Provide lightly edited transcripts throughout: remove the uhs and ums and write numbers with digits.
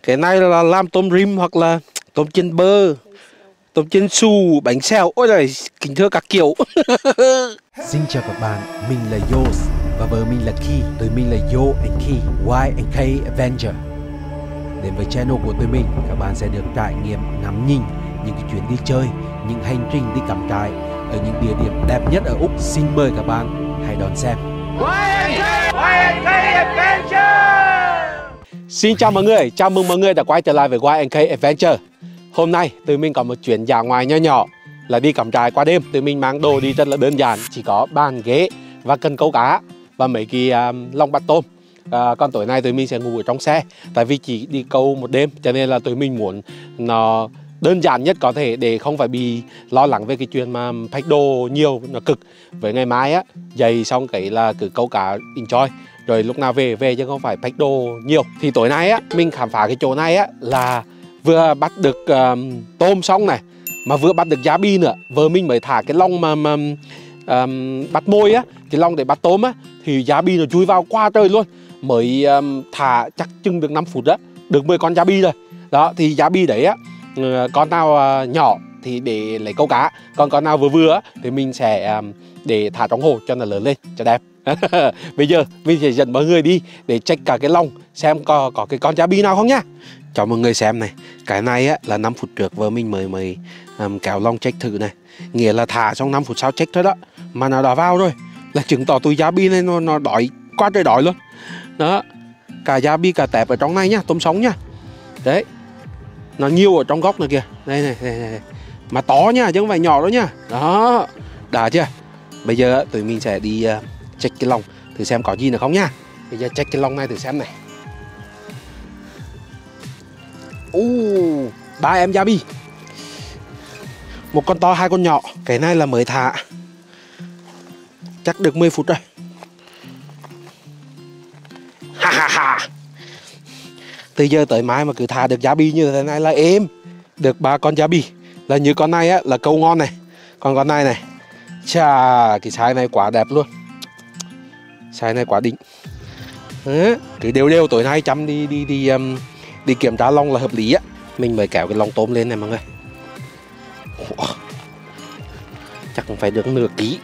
Cái này là làm tôm rim hoặc là tôm chiên bơ, tôm chiên su, bánh xèo. Ôi giời, kính thưa các kiểu. Xin chào các bạn, mình là Yos và vợ mình là Key. Tụi mình là Yo and Key, Y and K Avenger. Đến với channel của tụi mình, các bạn sẽ được trải nghiệm ngắm nhìn những cái chuyến đi chơi, những hành trình đi cắm trại ở những địa điểm đẹp nhất ở Úc. Xin mời các bạn hãy đón xem. Y and K Adventure. Xin chào mọi người, chào mừng mọi người đã quay trở lại với Y and K Adventure. Hôm nay tụi mình có một chuyến dã ngoại nho nhỏ là đi cắm trại qua đêm. Tụi mình mang đồ đi rất là đơn giản, chỉ có bàn ghế và cần câu cá và mấy cái lồng bắt tôm. Còn tối nay tụi mình sẽ ngủ ở trong xe, tại vì chỉ đi câu một đêm cho nên là tụi mình muốn nó đơn giản nhất có thể để không phải bị lo lắng về cái chuyện mà pack đồ nhiều nó cực. Với ngày mai á, dậy xong cái là cứ câu cá enjoy, rồi lúc nào về chứ không phải pack đồ nhiều. Thì tối nay á, mình khám phá cái chỗ này á là vừa bắt được tôm xong này, mà vừa bắt được giá bi nữa. Vợ mình mới thả cái lồng mà bắt môi á, cái lồng để bắt tôm á, thì giá bi nó chui vào qua trời luôn. Mới thả chắc chừng được 5 phút đó, được 10 con giá bi rồi. Đó, thì giá bi đấy á, con nào nhỏ thì để lấy câu cá, còn con nào vừa vừa á, thì mình sẽ để thả trong hồ cho nó lớn lên, cho đẹp. Bây giờ mình sẽ dẫn mọi người đi để check cả cái lồng xem có cái con giá bi nào không nhá. Cho mọi người xem này, cái này á là 5 phút trước vợ mình mới kéo lồng check thử này. Nghĩa là thả xong 5 phút sau check thôi đó, mà nó đã vào rồi, là chứng tỏ túi giá bi này nó đói quá trời đói luôn. Đó, cả giá bi cả tép ở trong này nhá, tôm sống nhá. Đấy, nó nhiều ở trong góc này kìa. Đây này. Mà to nha, chứ không phải nhỏ đâu nha. Đó, đã chưa? Bây giờ tụi mình sẽ đi check cái lồng thử xem có gì nữa không nha. Bây giờ check cái lồng này thử xem này. 3 em giá bi, một con to, 2 con nhỏ. Cái này là mới thả, chắc được 10 phút rồi. Từ giờ tới mai mà cứ thả được giá bi như thế này là êm. Được 3 con giá bi. Là như con này á là câu ngon này. Còn con này này, chà, cái size này quá đẹp luôn. Size này quá đỉnh. Cứ đều tối nay chăm đi kiểm tra lồng là hợp lý á. Mình mới kéo cái lồng tôm lên này mọi người. Chắc cũng phải được nửa ký.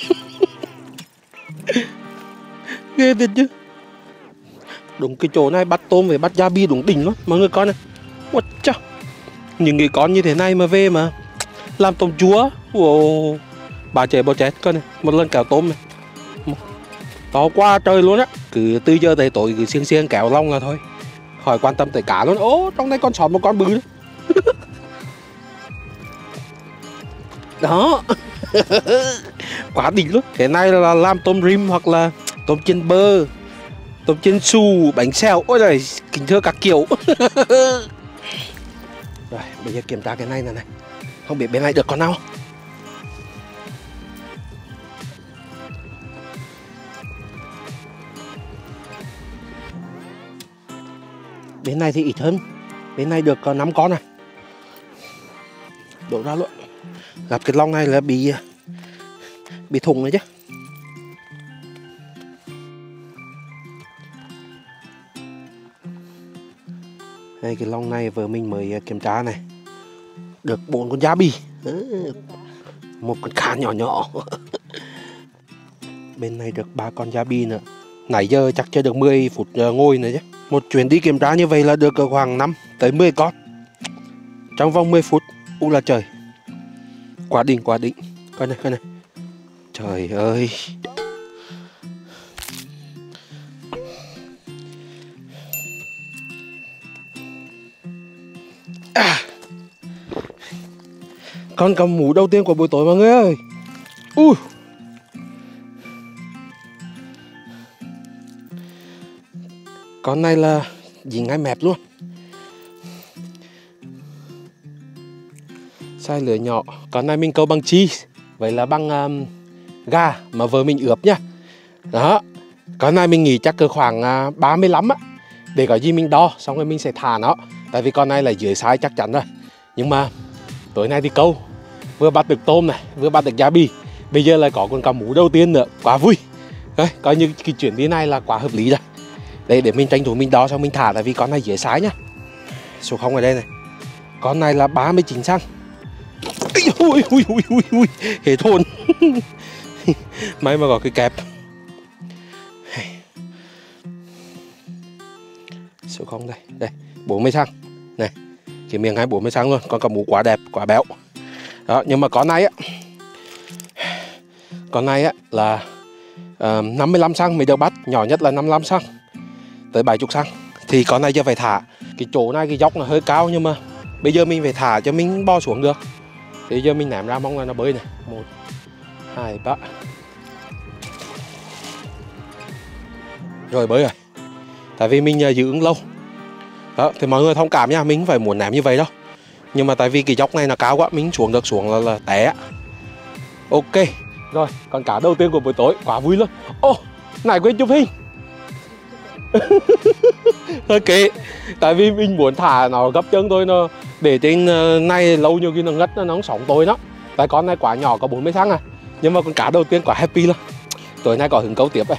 Ghê thật chứ. Đúng cái chỗ này bắt tôm với bắt giá bi đúng đỉnh lắm mọi người coi này. Ôi chà, những cái con như thế này mà về mà làm tôm chúa. Wow. Bà trẻ bao chết coi này, một lần kéo tôm này to quá trời luôn á. Cứ từ giờ tới tối cứ siêng kéo lông là thôi, khỏi quan tâm tới cá luôn. Ô, trong đây còn sót một con bự nữa. Đó. Quá đỉnh luôn. Cái này là làm tôm rim hoặc là tôm chiên bơ, tôm chiên su, bánh xèo. Ôi giời, kính thưa các kiểu. Rồi, bây giờ kiểm tra cái này này. Không biết bên này được con nào. Bên này thì ít hơn. Bên này được 5 con này. Đổ ra luôn. Gặp cái lông này là bị thủng rồi chứ. Đây, cái lông này vợ mình mới kiểm tra này, được 4 con giá bi, một con cá nhỏ. Bên này được 3 con giá bi nữa. Nãy giờ chắc chưa được 10 phút ngồi nữa chứ. Một chuyến đi kiểm tra như vậy là được khoảng 5 tới 10 con trong vòng 10 phút. U là trời, quá đỉnh. Coi này. Trời ơi. Con cầm mũ đầu tiên của buổi tối mọi người ơi. Con này là dính ngay mẹp luôn. Size lưới nhỏ. Con này mình câu bằng cheese, vậy là bằng gà mà vợ mình ướp nhá. Đó. Con này mình nghĩ chắc cỡ khoảng 35 á. Để có gì mình đo xong rồi mình sẽ thả nó. Tại vì con này là dưới size chắc chắn rồi. Nhưng mà tối nay thì câu vừa bắt được tôm này, vừa bắt được giá bi, bây giờ lại có con cá mú đầu tiên nữa, quá vui. Đấy, coi như cái chuyến đi này là quá hợp lý rồi. Đây, để mình tranh thủ mình đo xong mình thả, tại vì con này dễ sái nhá. Số 0 ở đây này. Con này là 39 xăng. Ui ui ui ui ui, hết hồn. May mà có cái kẹp. Số 0 đây, đây, 40 xăng. Này, cái miệng 40 xăng luôn, con cá mú quá đẹp, quá béo. Đó, nhưng mà con này á, là 55 xăng mình được bắt, nhỏ nhất là 55 xăng tới 70 xăng. Thì con này giờ phải thả. Cái chỗ này cái dốc là hơi cao, nhưng mà bây giờ mình phải thả cho mình bo xuống được. Thì giờ mình ném ra mong là nó bơi này. 1, 2, 3. Rồi bơi rồi. Tại vì mình giữ ứng lâu. Đó, thì mọi người thông cảm nha, mình không phải muốn ném như vậy đâu. Nhưng mà tại vì cái dốc này nó cao quá, mình xuống được xuống là té. Ok. Rồi, con cá đầu tiên của buổi tối, quá vui luôn. Ô, này quên chụp hình. Ok, tại vì mình muốn thả nó gấp chân thôi, nó để trên này lâu nhiều khi nó ngất, nó không sống tôi đó. Tại con này quá nhỏ, có 40 xăng à. Nhưng mà con cá đầu tiên quá happy luôn. Tối nay có hứng câu tiếp này.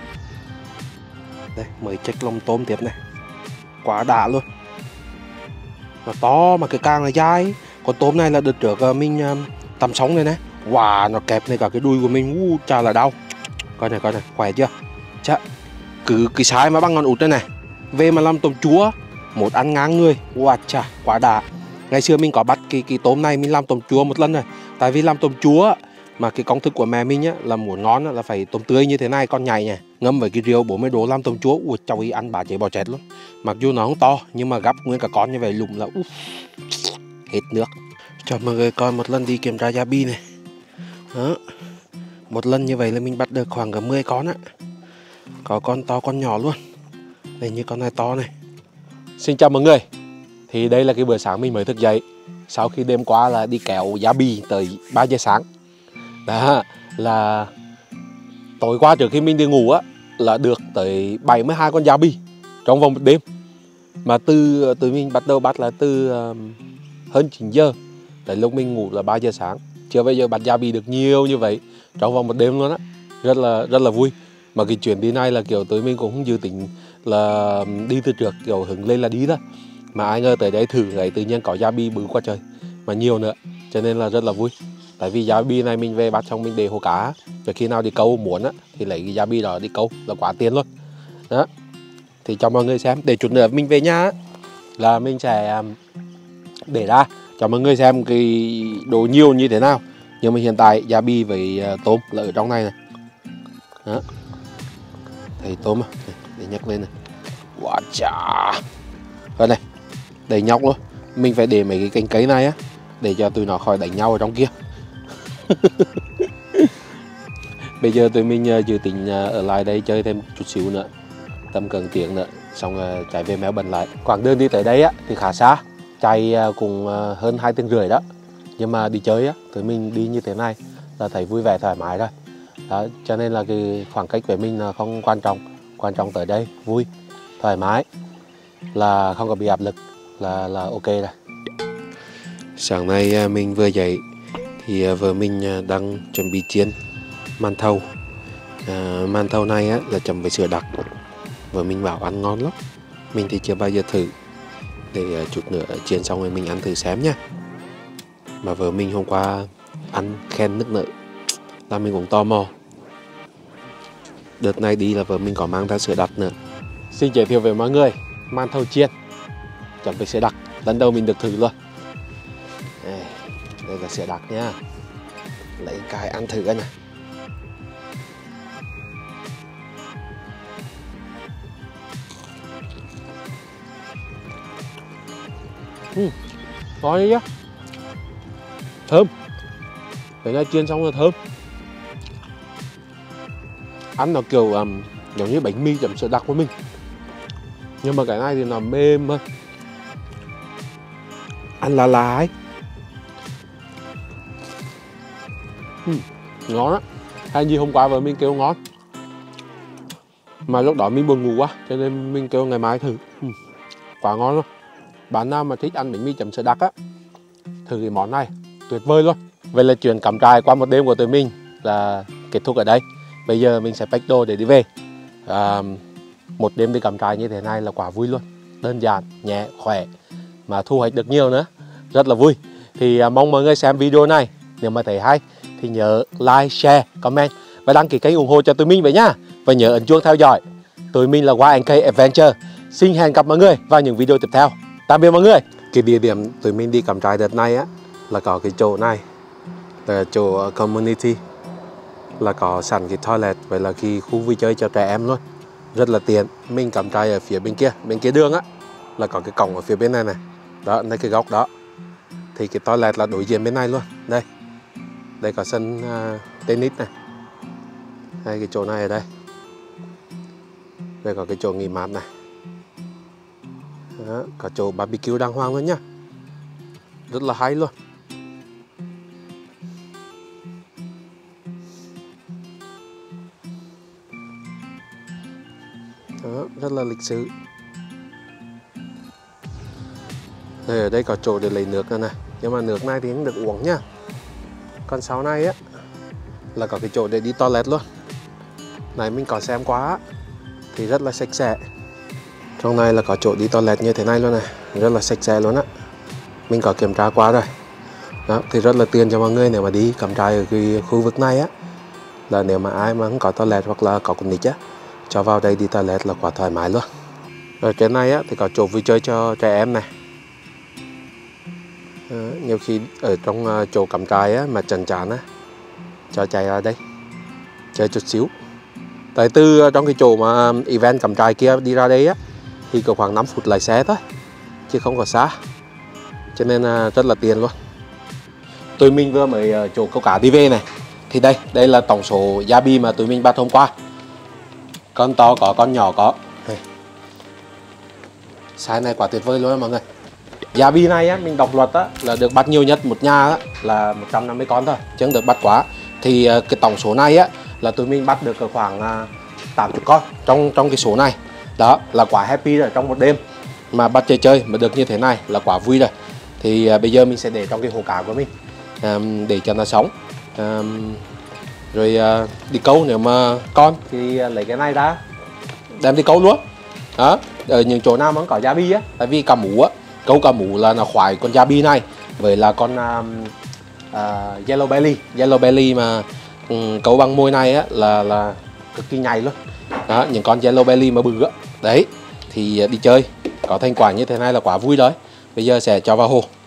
Đây, mới check lông tôm tiếp này. Quá đã luôn. Nó to mà cái càng là dài. Con tôm này là đợt trước mình tắm sóng này nè. Wow, nó kẹp này cả cái đuôi của mình, chà là đau. Coi này, khỏe chưa? Chà, cứ cái sái mà bằng ngón út đây này. Về mà làm tôm chúa, một ăn ngang người. Wow, chà, quá đã. Ngày xưa mình có bắt cái tôm này mình làm tôm chúa một lần rồi. Tại vì làm tôm chúa mà cái công thức của mẹ mình á, là muốn ngon á, là phải tôm tươi như thế này, con nhảy nha. Ngâm với cái rượu 40 độ làm tôm chúa. Ui, cháu ý ăn bả chế bò chết luôn. Mặc dù nó không to, nhưng mà gắp nguyên cả con như vậy lụm là hết nước. Cho mọi người coi một lần đi kiểm tra gia bi này. Đó. Một lần như vậy là mình bắt được khoảng 10 con á. Có con to con nhỏ luôn. Đây như con này to này. Xin chào mọi người. Thì đây là cái bữa sáng mình mới thức dậy. Sau khi đêm qua là đi kéo gia bi tới 3 giờ sáng. Đó là tối qua trước khi mình đi ngủ á, là được tới 72 con gia bi trong vòng một đêm. Mà từ mình bắt đầu bắt là từ hơn 9 giờ. Tới lúc mình ngủ là 3 giờ sáng. Chưa bao giờ bắt gia bi được nhiều như vậy trong vòng một đêm luôn á. Rất là vui. Mà cái chuyến đi này là kiểu tụi mình cũng không dự tính là đi từ trước, kiểu hứng lên là đi đó. Mà ai ngờ tới đấy thử ấy tự nhiên có gia bi bự quá trời. Mà nhiều nữa. Cho nên là rất là vui. Tại vì gia bi này mình về bắt xong mình để hồ cá. Rồi khi nào đi câu muốn á, thì lấy cái gia bi đó đi câu là quá tiền luôn. Đó. Thì cho mọi người xem. Để chút nữa mình về nhà á, là mình sẽ để ra cho mọi người xem cái độ nhiều như thế nào. Nhưng mà hiện tại gia bi với tôm là ở trong này này. Đó. Thấy tôm à? Để nhắc lên này. Quá chà. Rồi này. Đầy nhóc luôn. Mình phải để mấy cái cành cấy này á, để cho tụi nó khỏi đánh nhau ở trong kia. Bây giờ tụi mình dự tính ở lại đây chơi thêm chút xíu nữa, tầm gần tiếng nữa, xong chạy về Mèo Bần lại. Quãng đường đi tới đây á thì khá xa, chạy cũng hơn 2 tiếng rưỡi đó. Nhưng mà đi chơi á, tụi mình đi như thế này là thấy vui vẻ thoải mái rồi. Đó, cho nên là cái khoảng cách với mình là không quan trọng. Quan trọng tới đây vui, thoải mái, là không có bị áp lực, là ok rồi. Sáng nay mình vừa dậy thì vợ mình đang chuẩn bị chiên màn thầu. Màn thầu này á, là chấm với sữa đặc. Vợ mình bảo ăn ngon lắm. Mình thì chưa bao giờ thử. Để chút nữa chiên xong rồi mình ăn thử xem nha. Mà vợ mình hôm qua ăn khen nức nở, là mình cũng tò mò. Đợt này đi là vợ mình có mang ra sữa đặc nữa. Xin giới thiệu với mọi người màn thầu chiên chấm với sữa đặc. Lần đầu mình được thử luôn. Đây là sữa đặc nha. Lấy cái ăn thử coi nè. Ngon đấy chứ. Thơm. Cái này chiên xong là thơm. Ăn nó kiểu giống như bánh mì chấm sữa đặc của mình. Nhưng mà cái này thì nó mềm hơn. Ăn là ấy. Ngon á. Hay như hôm qua vợ mình kêu ngon. Mà lúc đó mình buồn ngủ quá, cho nên mình kêu ngày mai thử. Quá ngon luôn. Bạn nào mà thích ăn bánh mì chấm sữa đặc á, thử cái món này, tuyệt vời luôn. Vậy là chuyện cắm trại qua một đêm của tụi mình là kết thúc ở đây. Bây giờ mình sẽ pack đồ để đi về. Một đêm đi cắm trại như thế này là quá vui luôn. Đơn giản, nhẹ, khỏe. mà thu hoạch được nhiều nữa, rất là vui. Thì mong mọi người xem video này, nếu mà thấy hay thì nhớ like, share, comment và đăng ký kênh ủng hộ cho tụi mình vậy nhá. Và nhớ ấn chuông theo dõi. Tụi mình là Y&K Adventure. Xin hẹn gặp mọi người vào những video tiếp theo. Tạm biệt mọi người. Cái địa điểm tụi mình đi cắm trại đợt này á là có cái chỗ này, là chỗ community, là có sẵn cái toilet, vậy là cái khu vui chơi cho trẻ em luôn, rất là tiện. Mình cắm trại ở phía bên kia đường á, là có cái cổng ở phía bên này này, đó, đây cái góc đó thì cái toilet là đối diện bên này luôn. Đây có sân tennis này, hay cái chỗ này ở đây, đây có cái chỗ nghỉ mát này. Đó, có chỗ barbecue đàng hoàng luôn nhá, rất là hay luôn. Đó, rất là lịch sự. Đây, ở đây có chỗ để lấy nước này, nhưng mà nước này thì không được uống nhá. Còn sau này á là có cái chỗ để đi toilet luôn. Này mình có xem qua thì rất là sạch sẽ. Trong này là có chỗ đi toilet như thế này luôn này, rất là sạch sẽ luôn á. Mình có kiểm tra qua rồi. Đó, thì rất là tiện cho mọi người nếu mà đi cắm trại ở cái khu vực này á, là nếu mà ai mà không có toilet hoặc là có con nít á, cho vào đây đi toilet là quá thoải mái luôn. Ở trên này á thì có chỗ vui chơi cho trẻ em này. Đó, nhiều khi ở trong chỗ cắm trại á mà chán á, cho chạy ra đây chơi chút xíu. Tại từ trong cái chỗ mà event cắm trại kia đi ra đây á thì có khoảng 5 phút lái xe thôi, chứ không có xa, cho nên rất là tiện luôn. Tụi mình vừa mới ở chỗ câu cá đi về này, thì đây là tổng số giá bi mà tụi mình bắt hôm qua. Con to có, con nhỏ có. Size này quả tuyệt vời luôn đó mọi người. Giá bi này á, mình đọc luật á, là được bắt nhiều nhất một nhà á, là 150 con thôi, chứ không được bắt quá. Thì cái tổng số này á là tụi mình bắt được khoảng 80 con trong cái số này. Đó là quá happy rồi, trong một đêm mà bắt chơi mà được như thế này là quá vui rồi. Thì bây giờ mình sẽ để trong cái hồ cá của mình để cho nó sống. Rồi đi câu, nếu mà con thì lấy cái này ra đem đi câu luôn. Đó, ở những chỗ nào mà không có giá bi á, tại vì cá mú á, câu cá mú là nó khoái con giá bi này với là con yellow belly mà câu bằng môi này á là cực kỳ nhạy luôn. Đó, những con yellow belly mà bự á, đấy thì đi chơi có thành quả như thế này là quá vui rồi. Bây giờ sẽ cho vào hồ.